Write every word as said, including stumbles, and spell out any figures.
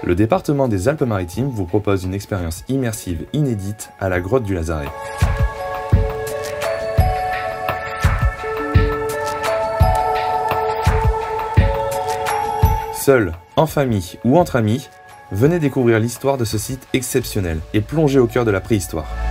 Le département des Alpes-Maritimes vous propose une expérience immersive inédite à la grotte du Lazaret. Seul, en famille ou entre amis, venez découvrir l'histoire de ce site exceptionnel et plonger au cœur de la préhistoire.